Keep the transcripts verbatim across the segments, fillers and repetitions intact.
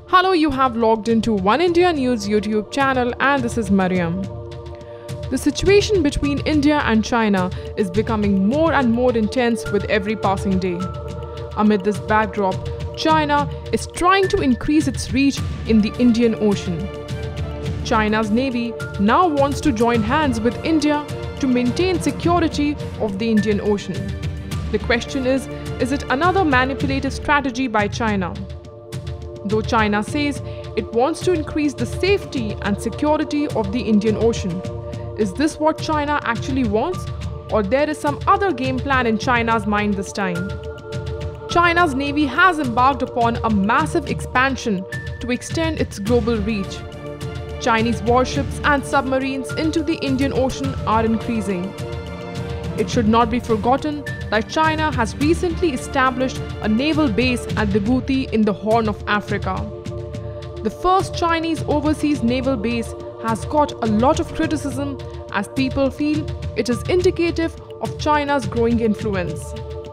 Hello, you have logged into One India News YouTube channel and this is Mariam. The situation between India and China is becoming more and more intense with every passing day. Amid this backdrop, China is trying to increase its reach in the Indian Ocean. China's Navy now wants to join hands with India to maintain security of the Indian Ocean. The question is, is it another manipulative strategy by China? Though China says it wants to increase the safety and security of the Indian Ocean, is this what China actually wants, or there is some other game plan in China's mind this time? China's Navy has embarked upon a massive expansion to extend its global reach. Chinese warships and submarines into the Indian Ocean are increasing. It should not be forgotten that China has recently established a naval base at Djibouti in the Horn of Africa. The first Chinese overseas naval base has got a lot of criticism as people feel it is indicative of China's growing influence.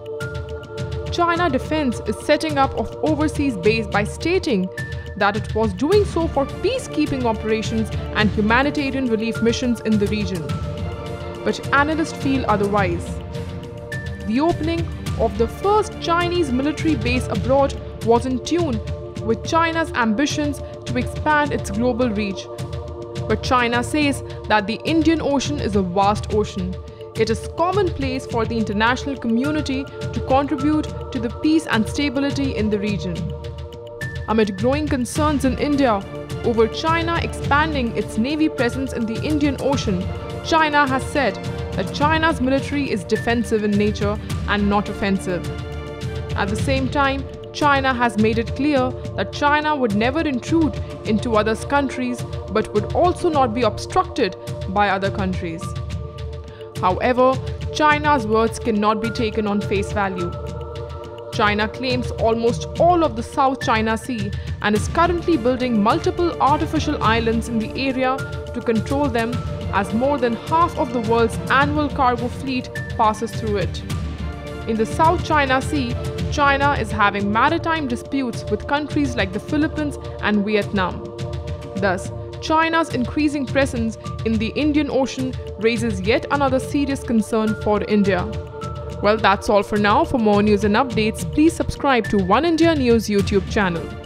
China Defense is setting up an overseas base by stating that it was doing so for peacekeeping operations and humanitarian relief missions in the region. But analysts feel otherwise. The opening of the first Chinese military base abroad was in tune with China's ambitions to expand its global reach. But China says that the Indian Ocean is a vast ocean. It is commonplace for the international community to contribute to the peace and stability in the region. Amid growing concerns in India over China expanding its navy presence in the Indian Ocean, China has said that China's military is defensive in nature and not offensive. At the same time, China has made it clear that China would never intrude into other countries but would also not be obstructed by other countries. However, China's words cannot be taken on face value. China claims almost all of the South China Sea and is currently building multiple artificial islands in the area to control them, as more than half of the world's annual cargo fleet passes through it. In the South China Sea, China is having maritime disputes with countries like the Philippines and Vietnam. Thus, China's increasing presence in the Indian Ocean raises yet another serious concern for India. Well, that's all for now. For more news and updates, please subscribe to One India News YouTube channel.